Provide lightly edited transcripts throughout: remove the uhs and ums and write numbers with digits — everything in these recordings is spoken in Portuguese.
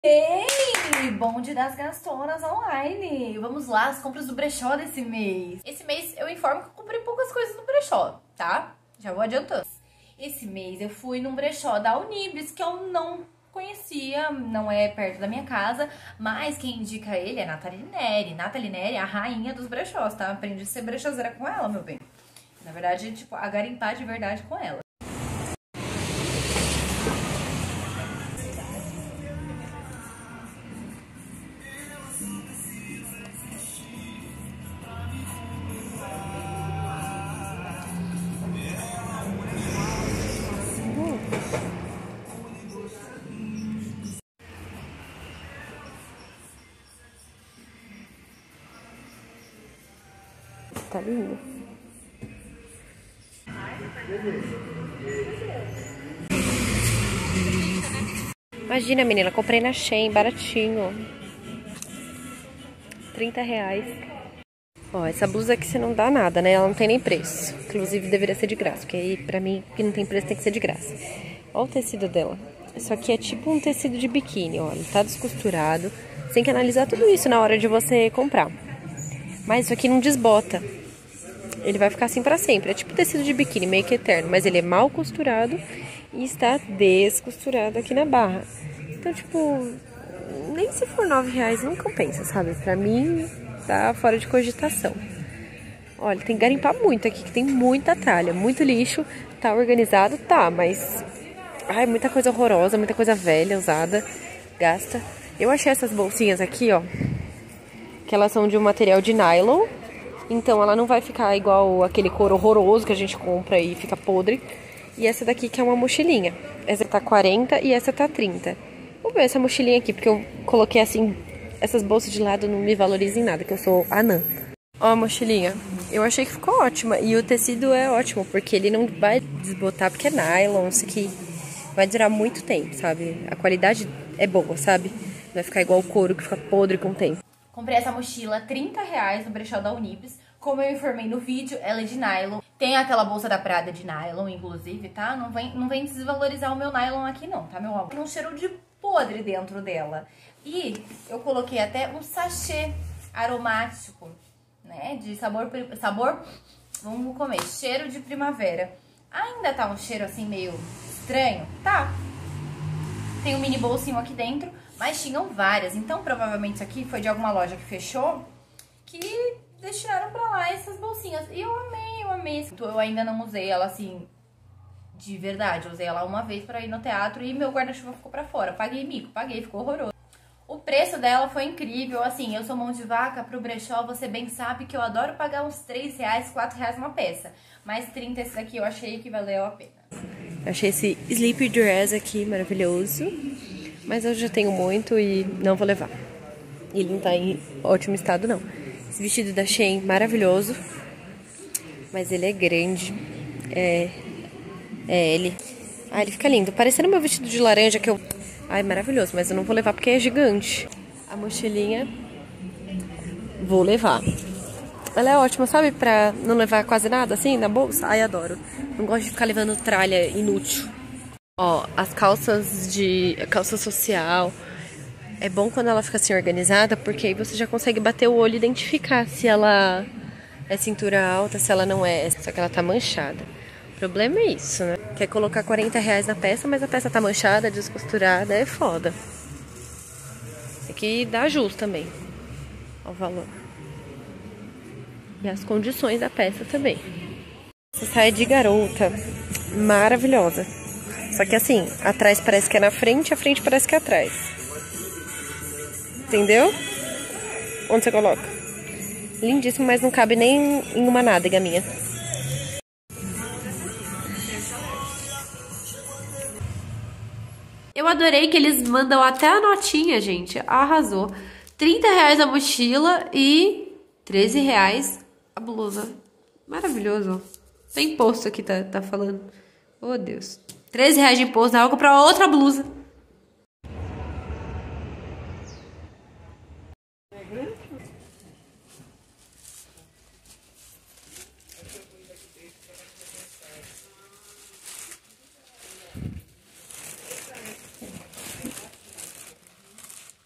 Ei, bonde das gastonas online. Vamos lá, as compras do brechó desse mês. Esse mês eu informo que eu comprei poucas coisas no brechó, tá? Já vou adiantando. Esse mês eu fui num brechó da Unibis que eu não conhecia, não é perto da minha casa, mas quem indica ele é Nathalie Neri. Nathalie Neri é a rainha dos brechós, tá? Aprendi a ser brechoseira com ela, meu bem. Na verdade, tipo, a garimpar de verdade com ela. Tá lindo. Imagina, menina, comprei na Shein, baratinho. R$30. Ó, essa blusa aqui você não dá nada, né? Ela não tem nem preço. Inclusive, deveria ser de graça, porque aí, pra mim, que não tem preço, tem que ser de graça. Ó o tecido dela. Isso aqui é tipo um tecido de biquíni, ó. Ele tá descosturado. Você tem que analisar tudo isso na hora de você comprar. Mas isso aqui não desbota. Ele vai ficar assim pra sempre. É tipo tecido de biquíni, meio que eterno. Mas ele é mal costurado e está descosturado aqui na barra. Então, tipo, nem se for R$9 não compensa, sabe? Pra mim, tá fora de cogitação. Olha, tem que garimpar muito aqui, que tem muita tralha, muito lixo. Tá organizado? Tá, mas... ai, muita coisa horrorosa, muita coisa velha, usada, gasta. Eu achei essas bolsinhas aqui, ó, que elas são de um material de nylon. Então ela não vai ficar igual aquele couro horroroso que a gente compra e fica podre. E essa daqui que é uma mochilinha. Essa tá 40 e essa tá 30. Vou ver essa mochilinha aqui, porque eu coloquei assim, essas bolsas de lado não me valorizam em nada, que eu sou anã. Ó a mochilinha. Eu achei que ficou ótima. E o tecido é ótimo, porque ele não vai desbotar, porque é nylon, isso aqui vai durar muito tempo, sabe? A qualidade é boa, sabe? Não vai ficar igual o couro que fica podre com o tempo. Comprei essa mochila, R$30 no brechó da Unibis. Como eu informei no vídeo, ela é de nylon. Tem aquela bolsa da Prada de nylon, inclusive, tá? Não vem desvalorizar o meu nylon aqui não, tá, meu amor? Tem um cheiro de podre dentro dela. E eu coloquei até um sachê aromático, né? De sabor, vamos comer, cheiro de primavera. Ainda tá um cheiro assim meio estranho? Tá. Tem um mini bolsinho aqui dentro, mas tinham várias. Então, provavelmente isso aqui foi de alguma loja que fechou, que destinaram pra lá essas bolsinhas. E eu amei. Eu ainda não usei ela assim, de verdade. Eu usei ela uma vez pra ir no teatro e meu guarda-chuva ficou pra fora. Paguei mico, ficou horroroso. O preço dela foi incrível, assim, eu sou mão de vaca pro brechó, você bem sabe que eu adoro pagar uns R$3, R$4 uma peça. Mas 30 esse daqui eu achei que valeu a pena. Eu achei esse sleep dress aqui maravilhoso, mas eu já tenho muito e não vou levar. Ele não tá em ótimo estado, não. Esse vestido da Shein, maravilhoso, mas ele é grande. Ele... ah, ele fica lindo. Parecendo meu vestido de laranja que eu... ai, maravilhoso, mas eu não vou levar porque é gigante. A mochilinha, vou levar. Ela é ótima, sabe? Pra não levar quase nada, assim, na bolsa. Ai, adoro. Não gosto de ficar levando tralha inútil. Ó, as calças de... calça social. É bom quando ela fica assim organizada, porque aí você já consegue bater o olho e identificar se ela é cintura alta, se ela não é. Só que ela tá manchada. O problema é isso, né? Quer colocar R$40 na peça, mas a peça tá manchada, descosturada, é foda. Tem que dar jus também ao valor. E as condições da peça também. Essa saia de garota, maravilhosa. Só que assim, atrás parece que é na frente, a frente parece que é atrás. Entendeu? Onde você coloca? Lindíssimo, mas não cabe nem em uma nádega minha. Eu adorei que eles mandam até a notinha, gente. Arrasou. R$30 a mochila e R$13 a blusa. Maravilhoso. Tem imposto aqui, tá falando. Oh, Deus. R$13 de imposto, dá pra comprar outra blusa.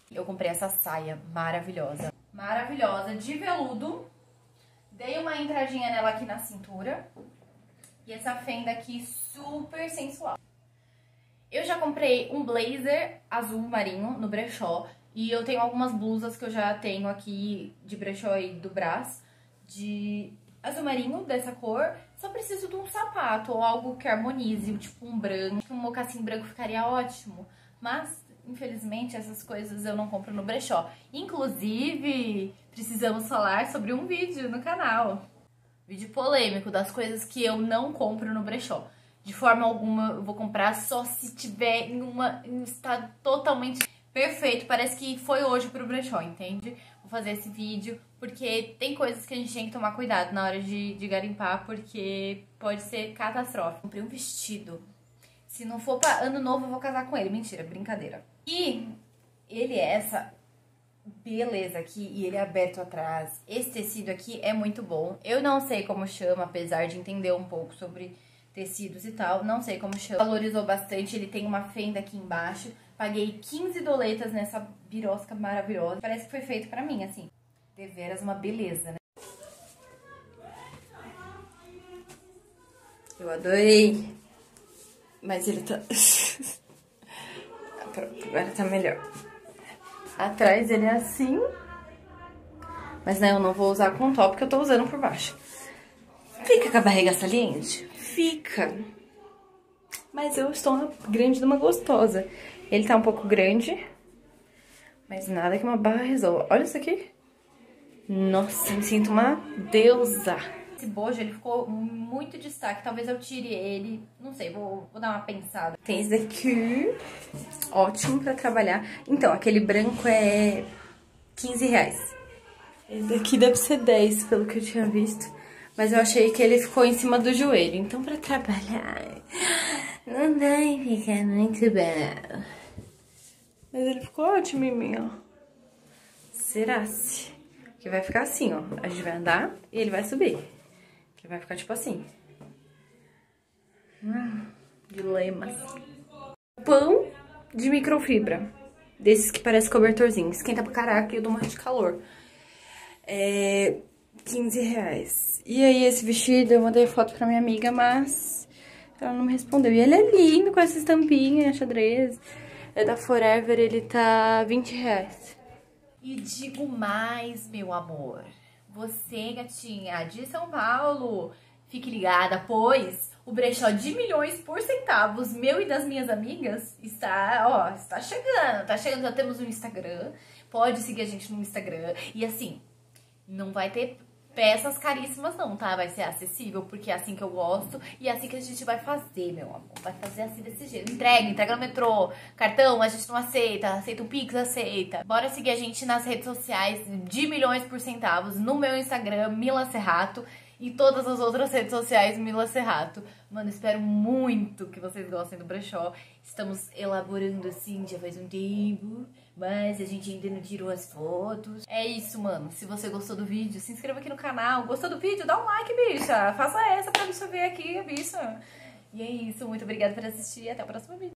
Eu comprei essa saia maravilhosa. Maravilhosa, de veludo. Dei uma entradinha nela aqui na cintura. E essa fenda aqui super sensual. Eu já comprei um blazer azul marinho no brechó. E eu tenho algumas blusas que eu já tenho aqui de brechó e do Brás. De azul marinho, dessa cor. Só preciso de um sapato ou algo que harmonize, tipo um branco. Um mocassim branco ficaria ótimo. Mas, infelizmente, essas coisas eu não compro no brechó. Inclusive, precisamos falar sobre um vídeo no canal. Vídeo polêmico das coisas que eu não compro no brechó. De forma alguma eu vou comprar só se tiver em um estado totalmente perfeito. Parece que foi hoje pro brechó, entende? Vou fazer esse vídeo porque tem coisas que a gente tem que tomar cuidado na hora de garimpar, porque pode ser catastrófico. Comprei um vestido. Se não for pra ano novo, eu vou casar com ele. Mentira, brincadeira. E ele é essa beleza aqui e ele é aberto atrás. Esse tecido aqui é muito bom. Eu não sei como chama, apesar de entender um pouco sobre tecidos e tal. Não sei como chama. Valorizou bastante. Ele tem uma fenda aqui embaixo. Paguei 15 doletas nessa birosca maravilhosa. Parece que foi feito pra mim, assim. Deveras uma beleza, né? Eu adorei. Mas ele tá... Pronto, agora tá melhor. Atrás ele é assim. Mas né, eu não vou usar com top, porque eu tô usando por baixo. Fica com a barriga saliente? Fica. Mas eu estou uma grande de uma gostosa. Ele tá um pouco grande. Mas nada que uma barra resolva. Olha isso aqui. Nossa, me sinto uma deusa. Esse bojo, ele ficou muito destaque. Talvez eu tire ele. Não sei, vou dar uma pensada. Tem esse daqui. Ótimo pra trabalhar. Então, aquele branco é 15 reais. Esse daqui deve ser 10, pelo que eu tinha visto. Mas eu achei que ele ficou em cima do joelho. Então, pra trabalhar, não vai ficar muito bom. Mas ele ficou ótimo em mim, ó. Será-se? Que vai ficar assim, ó. A gente vai andar e ele vai subir. Que vai ficar tipo assim. Dilemas. Pão de microfibra. Desses que parece cobertorzinho. Esquenta pra caraca e eu dou uma de calor. É 15 reais. E aí esse vestido eu mandei foto pra minha amiga, mas ela não me respondeu. E ele é lindo com essa estampinha, xadrez. É da Forever, ele tá 20 reais. E digo mais, meu amor. Você, gatinha, de São Paulo, fique ligada, pois o brechó de milhões por centavos, meu e das minhas amigas, está chegando. Tá chegando, já temos um Instagram. Pode seguir a gente no Instagram. E assim, não vai ter peças caríssimas não, tá? Vai ser acessível, porque é assim que eu gosto e é assim que a gente vai fazer, meu amor. Vai fazer assim desse jeito. Entrega no metrô, cartão a gente não aceita, aceita o Pix, aceita. Bora seguir a gente nas redes sociais de milhões por centavos, no meu Instagram, Mila Serrato, e todas as outras redes sociais, Mila Serrato. Mano, espero muito que vocês gostem do brechó. Estamos elaborando assim, já faz um tempo, mas a gente ainda não tirou as fotos. É isso, mano. Se você gostou do vídeo, se inscreva aqui no canal. Gostou do vídeo? Dá um like, bicha. Faça essa pra bicha ver aqui, bicha. E é isso. Muito obrigada por assistir e até o próximo vídeo.